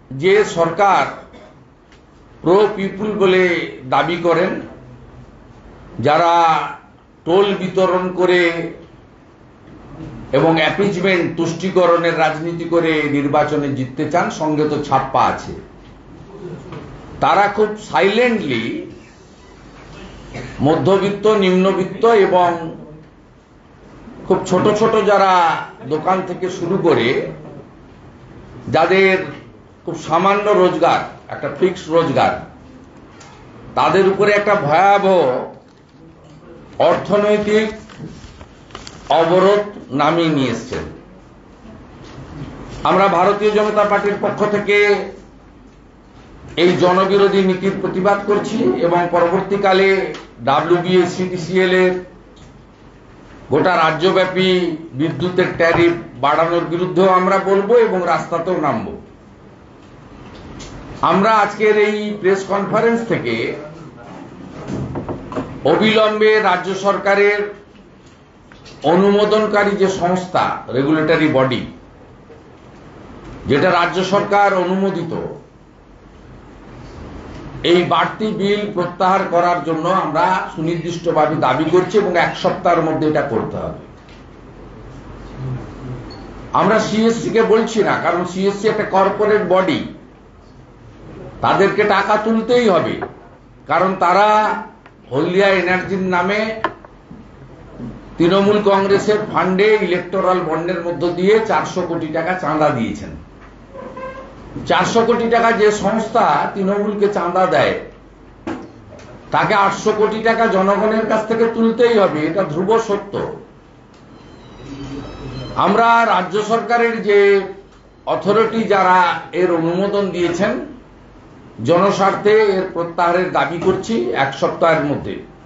যে সরকার প্রো পিপুল বলে দাবি করেন, যারা টোল বিতরণ করে এবং অ্যাপিজমেন্ট তুষ্টিকরণের রাজনীতি করে নির্বাচনে জিততে চান, সঙ্গে তো ছাপ্পা আছে, তারা খুব সাইলেন্টলি মধ্যবিত্ত, নিম্নবিত্ত এবং খুব ছোট ছোট যারা দোকান থেকে শুরু করে যাদের খুব সামান্য রোজগার, একটা ফিক্সড রোজগার, তাদের উপরে একটা ভয়াবহ অর্থনৈতিক অবরোধ নামিয়ে নিয়ে এসছেন। আমরা ভারতীয় জনতা পার্টির পক্ষ থেকে এই জনবিরোধী নীতির প্রতিবাদ করছি এবং পরবর্তীকালে WBSCTCL এর গোটা রাজ্যব্যাপী বিদ্যুতের ট্যারিফ বাড়ানোর বিরুদ্ধেও আমরা বলবো এবং রাস্তাতেও নামব। আমরা আজকের এই প্রেস কনফারেন্স থেকে অবিলম্বে রাজ্য সরকারের অনুমোদনকারী যে সংস্থা, রেগুলেটরি বডি, যেটা রাজ্য সরকার অনুমোদিত, এই বাড়তি বিল প্রত্যাহার করার জন্য আমরা সুনির্দিষ্টভাবে দাবি করছি এবং এক সপ্তাহের মধ্যে এটা করতে হবে। আমরা সিএসসি কে বলছি না, কারণ সিএসসি একটা কর্পোরেট বডি, তাদেরকে টাকা তুলতেই হবে, কারণ তারা হলদিয়া এনার্জির নামে তৃণমূল কংগ্রেসের ফান্ডে ইলেকটোরাল বন্ডের মধ্য দিয়ে 400 কোটি টাকা চাঁদা দিয়েছেন। 400 কোটি টাকা যে সংস্থা তৃণমূলকে চাঁদা দেয়, তাকে 800 কোটি টাকা জনগণের কাছ থেকে তুলতেই হবে, এটা ধ্রুব সত্য। আমরা রাজ্য সরকারের যে অথরিটি যারা এর অনুমোদন দিয়েছেন, জনস্বার্থে এর প্রত্যাহারের দাবি করছি এক সপ্তাহের মধ্যে।